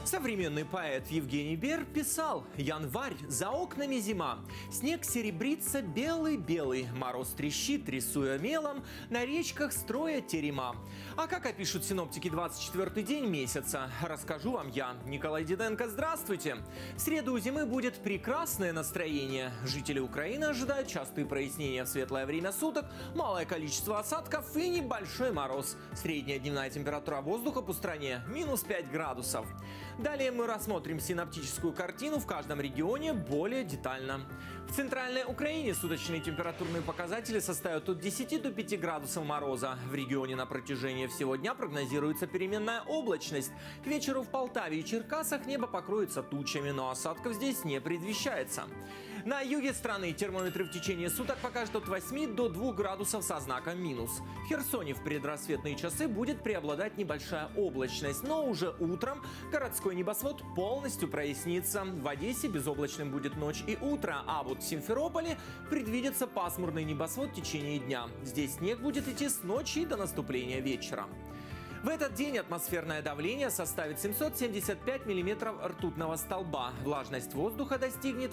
Современный поэт Евгений Бер писал: «Январь, за окнами зима, снег серебрится белый-белый, мороз трещит, рисуя мелом, на речках строя терема». А как опишут синоптики 24-й день месяца, расскажу вам я, Николай Диденко. Здравствуйте! В среду у зимы будет прекрасное настроение. Жители Украины ожидают частые прояснения в светлое время суток, малое количество осадков и небольшой мороз. Средняя дневная температура воздуха по стране – минус 5 градусов. Далее мы рассмотрим синоптическую картину в каждом регионе более детально. В центральной Украине суточные температурные показатели составят от 10 до 5 градусов мороза. В регионе на протяжении всего дня прогнозируется переменная облачность. К вечеру в Полтаве и Черкасах небо покроется тучами, но осадков здесь не предвещается. На юге страны термометры в течение суток покажут от 8 до 2 градусов со знаком минус. В Херсоне в предрассветные часы будет преобладать небольшая облачность, но уже утром городской небосвод полностью прояснится. В Одессе безоблачным будет ночь и утро, а вот в Симферополе предвидится пасмурный небосвод в течение дня. Здесь снег будет идти с ночи до наступления вечера. В этот день атмосферное давление составит 775 миллиметров ртутного столба. Влажность воздуха достигнет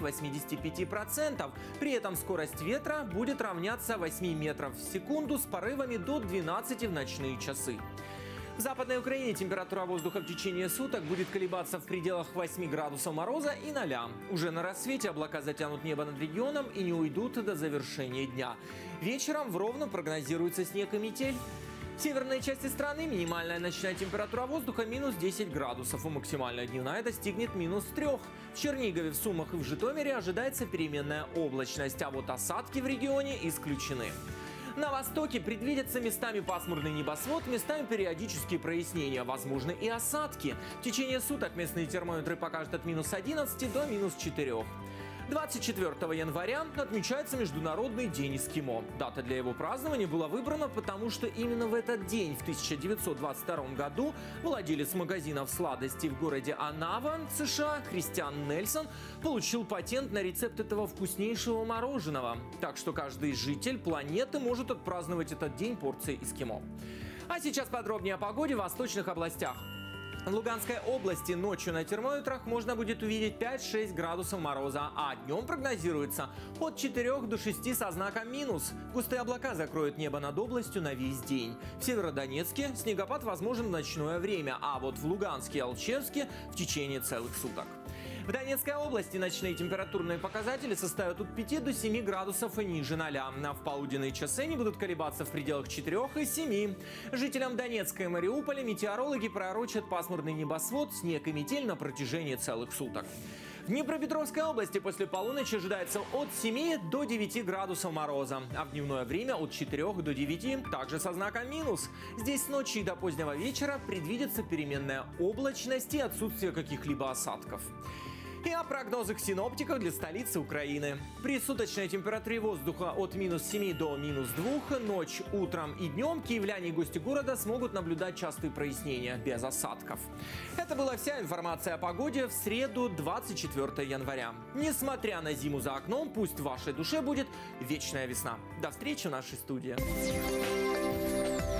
85%. При этом скорость ветра будет равняться 8 метров в секунду с порывами до 12 в ночные часы. В Западной Украине температура воздуха в течение суток будет колебаться в пределах 8 градусов мороза и 0. Уже на рассвете облака затянут небо над регионом и не уйдут до завершения дня. Вечером в Ровно прогнозируется снег и метель. В северной части страны минимальная ночная температура воздуха минус 10 градусов, а максимальная дневная достигнет минус 3. В Чернигове, в Сумах и в Житомире ожидается переменная облачность, а вот осадки в регионе исключены. На востоке предвидятся местами пасмурный небосвод, местами периодические прояснения, возможны и осадки. В течение суток местные термометры покажут от минус 11 до минус 4. 24 января отмечается Международный день эскимо. Дата для его празднования была выбрана, потому что именно в этот день, в 1922 году, владелец магазинов сладостей в городе Анава, США, Кристиан Нельсон, получил патент на рецепт этого вкуснейшего мороженого. Так что каждый житель планеты может отпраздновать этот день порцией эскимо. А сейчас подробнее о погоде в восточных областях. В Луганской области ночью на термометрах можно будет увидеть 5-6 градусов мороза, а днем прогнозируется от 4 до 6 со знаком минус. Густые облака закроют небо над областью на весь день. В Северодонецке снегопад возможен в ночное время, а вот в Луганске и Алчевске в течение целых суток. В Донецкой области ночные температурные показатели составят от 5 до 7 градусов и ниже 0. А в полуденные часы они будут колебаться в пределах 4 и 7. Жителям Донецка и Мариуполя метеорологи пророчат пасмурный небосвод, снег и метель на протяжении целых суток. В Днепропетровской области после полуночи ожидается от 7 до 9 градусов мороза, а в дневное время от 4 до 9, также со знаком минус. Здесь с ночи и до позднего вечера предвидится переменная облачность и отсутствие каких-либо осадков. И о прогнозах синоптиков для столицы Украины. При суточной температуре воздуха от минус 7 до минус 2, ночь, утром и днем киевляне и гости города смогут наблюдать частые прояснения без осадков. Это была вся информация о погоде в среду 24 января. Несмотря на зиму за окном, пусть в вашей душе будет вечная весна. До встречи в нашей студии.